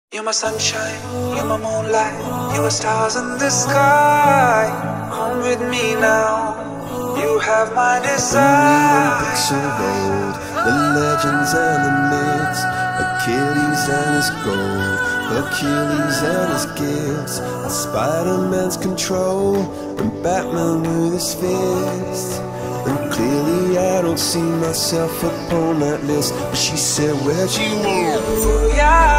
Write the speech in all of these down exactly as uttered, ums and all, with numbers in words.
You're my sunshine, you're my moonlight, you are stars in the sky. Come with me now, you have my desire. Books of old, the legends and the myths, Achilles and his gold, Achilles and his gifts, and Spider-Man's control, and Batman with his fists. And clearly I don't see myself upon that list. But she said, where'd you move?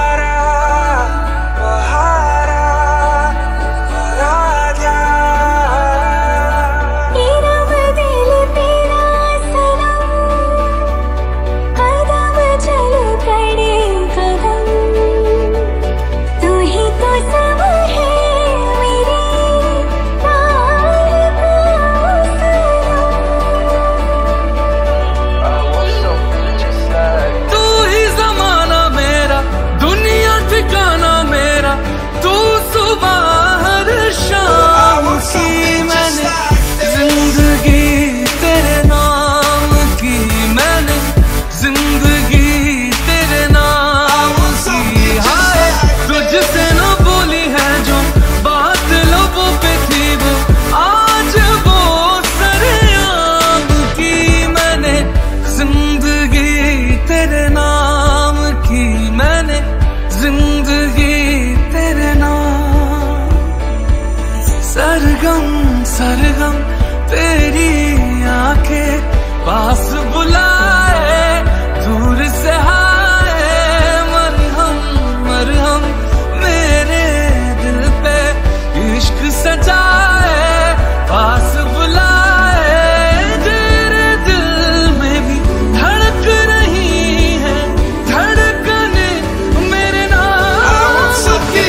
सरगम सरगम तेरी आंखें पास बुलाए, दूर से हाय मरहम मरहम मेरे दिल पे इश्क सजाए, पास बुलाए तेरे दिल में भी धड़क रही है धड़कने मेरे नाम की।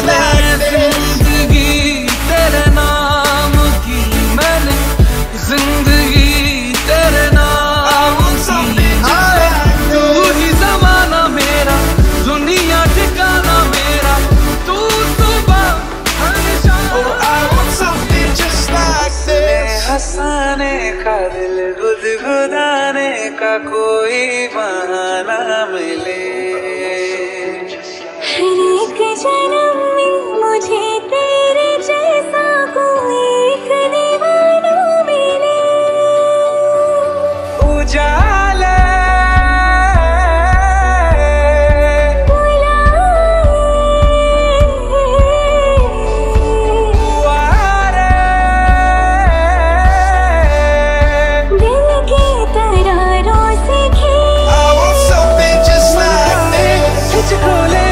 जिंदगी तेरे नाम की, तू ही ज़माना मेरा, दुनिया ठिकाना मेरा, तू सुबह हमेशा। हंसाने का दिल गुदगुदाने का कोई बहाना मिले, हर एक जन्म में मुझे तेरे जैसा कोई एक दीवाना मिले। उजाले बुलाए दिल की तरारों से खींच तुझको ले